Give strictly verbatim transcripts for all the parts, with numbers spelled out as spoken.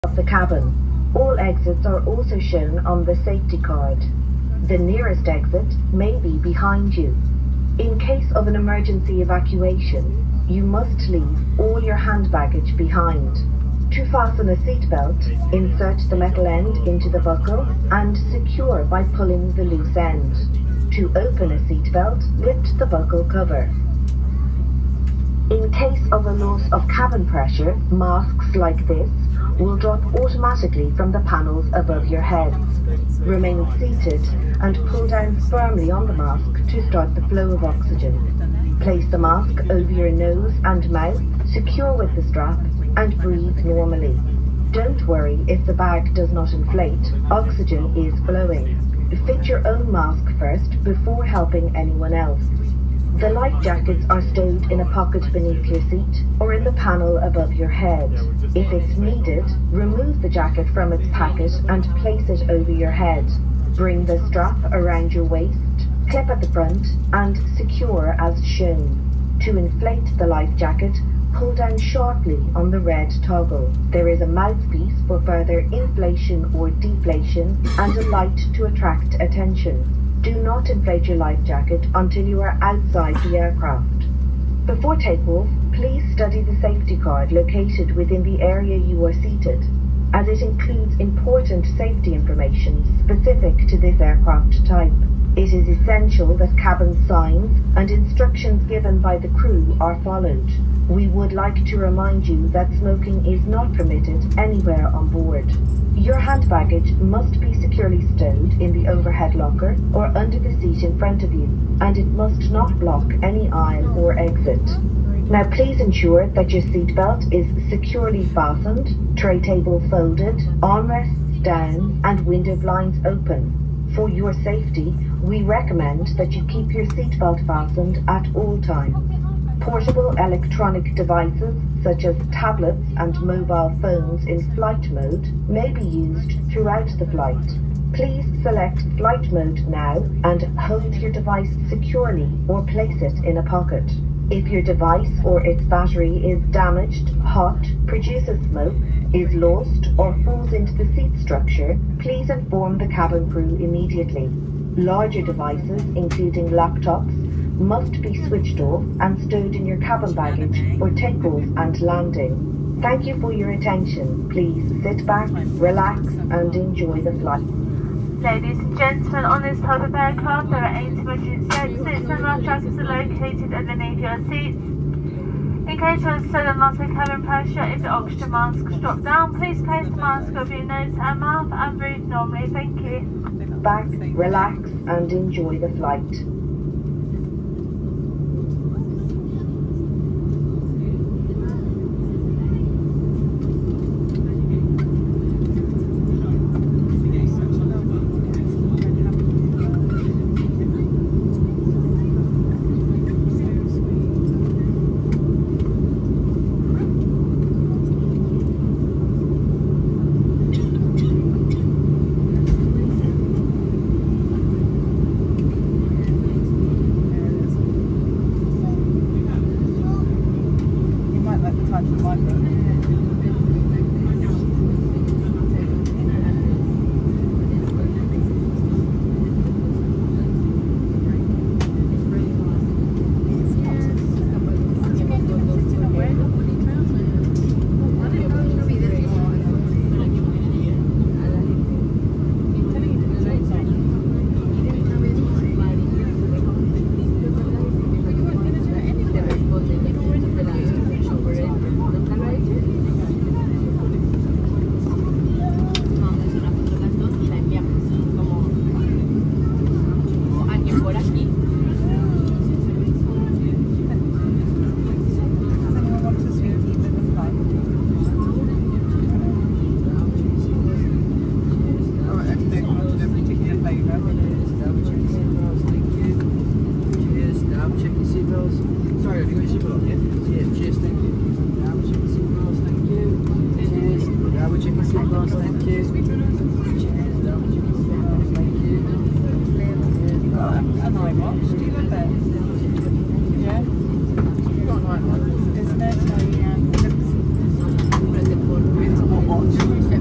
of the cabin. All exits are also shown on the safety card. The nearest exit may be behind you. In case of an emergency evacuation, you must leave all your hand baggage behind. To fasten a seatbelt, insert the metal end into the buckle and secure by pulling the loose end. To open a seatbelt, lift the buckle cover. In case of a loss of cabin pressure, masks like this will drop automatically from the panels above your heads. Remain seated and pull down firmly on the mask to start the flow of oxygen. Place the mask over your nose and mouth, secure with the strap, and breathe normally. Don't worry if the bag does not inflate, oxygen is flowing. Fit your own mask first before helping anyone else. The life jackets are stowed in a pocket beneath your seat or in the panel above your head. If it's needed, remove the jacket from its packet and place it over your head. Bring the strap around your waist, clip at the front, and secure as shown. To inflate the life jacket, pull down sharply on the red toggle. There is a mouthpiece for further inflation or deflation and a light to attract attention. Do not inflate your life jacket until you are outside the aircraft. Before takeoff, please study the safety card located within the area you are seated, as it includes important safety information specific to this aircraft type. It is essential that cabin signs and instructions given by the crew are followed. We would like to remind you that smoking is not permitted anywhere on board. Your hand baggage must be securely stowed in the overhead locker or under the seat in front of you, and it must not block any aisle or exit. Now please ensure that your seatbelt is securely fastened, tray table folded, armrests down, and window blinds open. For your safety, we recommend that you keep your seatbelt fastened at all times. Portable electronic devices, such as tablets and mobile phones in flight mode, may be used throughout the flight. Please select flight mode now and hold your device securely or place it in a pocket. If your device or its battery is damaged, hot, produces smoke, is lost, or falls into the seat structure, please inform the cabin crew immediately. Larger devices, including laptops, must be switched off and stowed in your cabin baggage for takeoff and landing. Thank you for your attention. Please sit back, relax, and enjoy the flight. Ladies and gentlemen, on this type of aircraft, there are eight emergency exits and life jackets are located underneath your seats. In case of sudden loss of cabin pressure, if the oxygen masks drop down, please place the mask over your nose and mouth and breathe normally. Thank you. Back, relax, and enjoy the flight. Isn't it? So, yeah. It looks... What watch?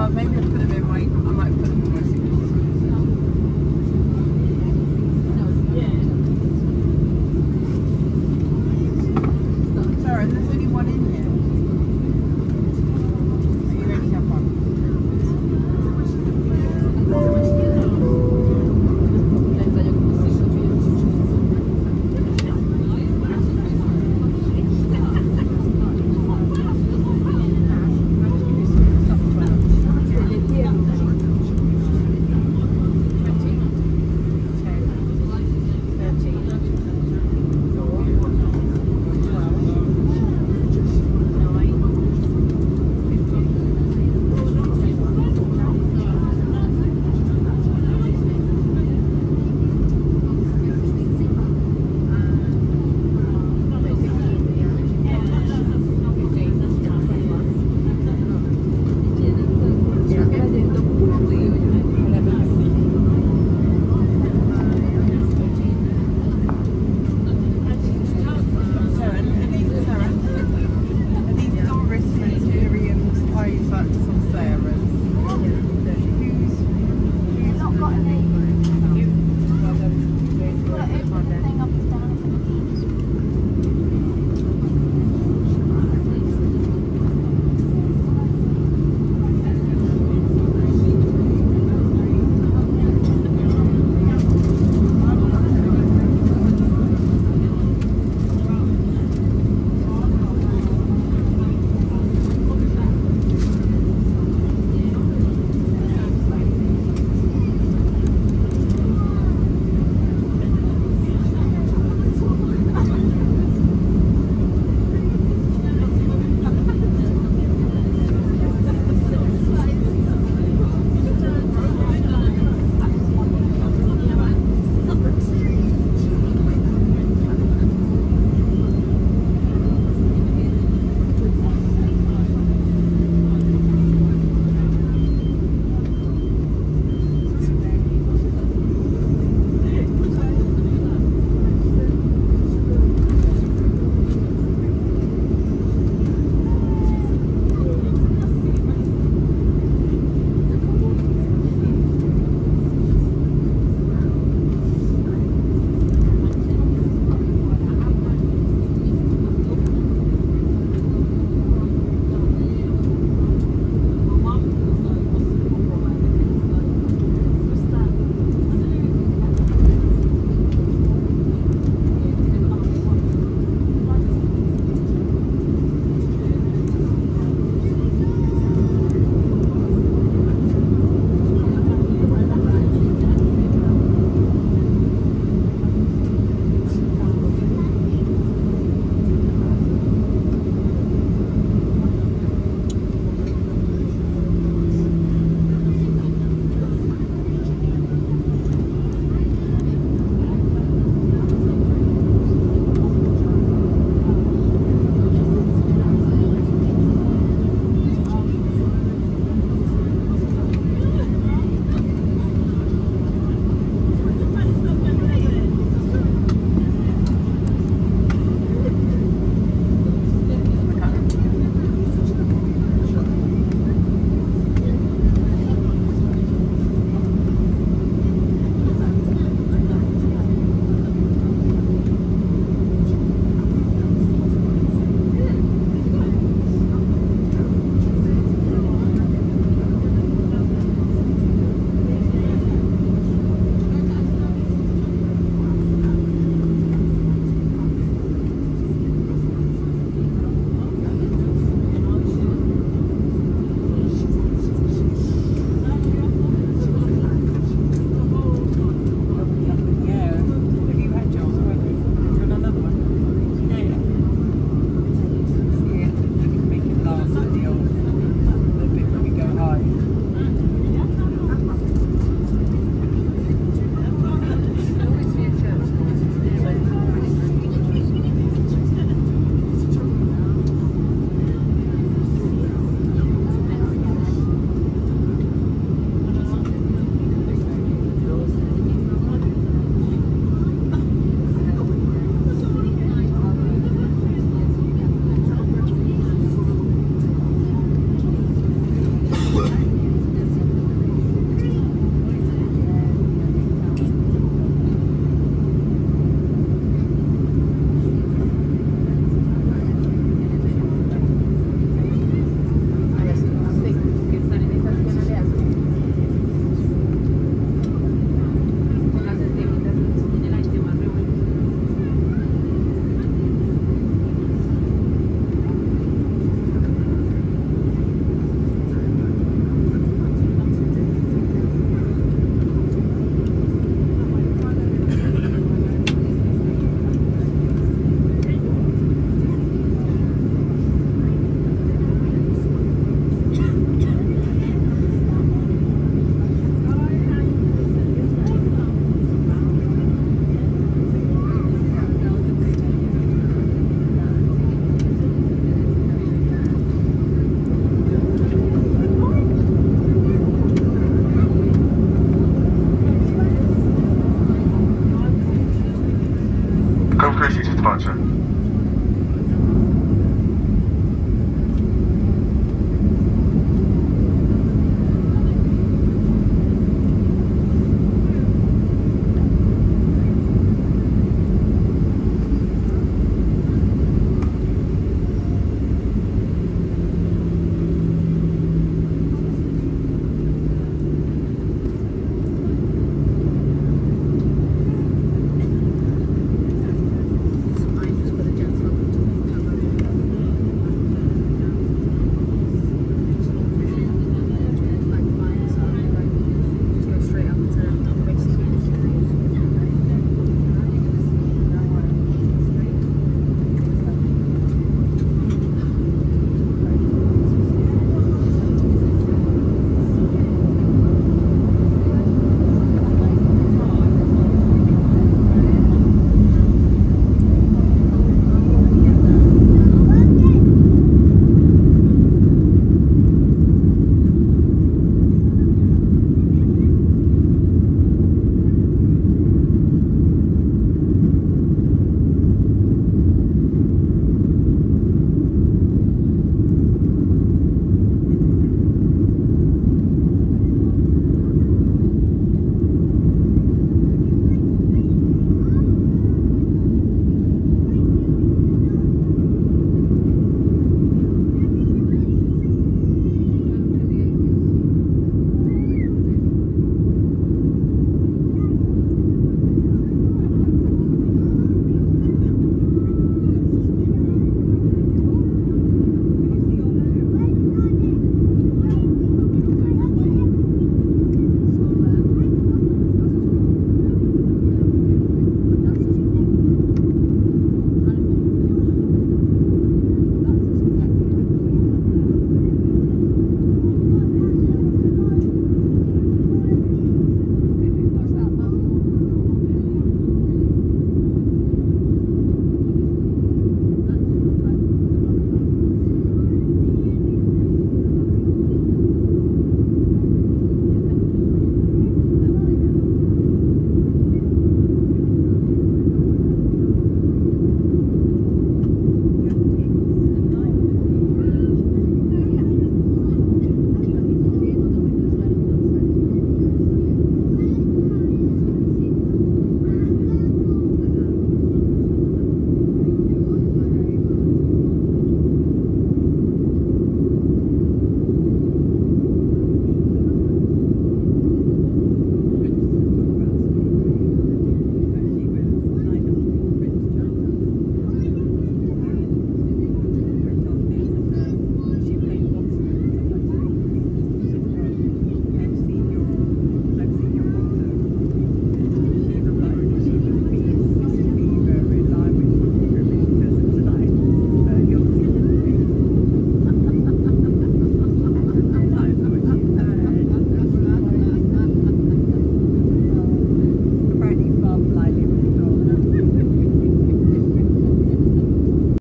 thought maybe I put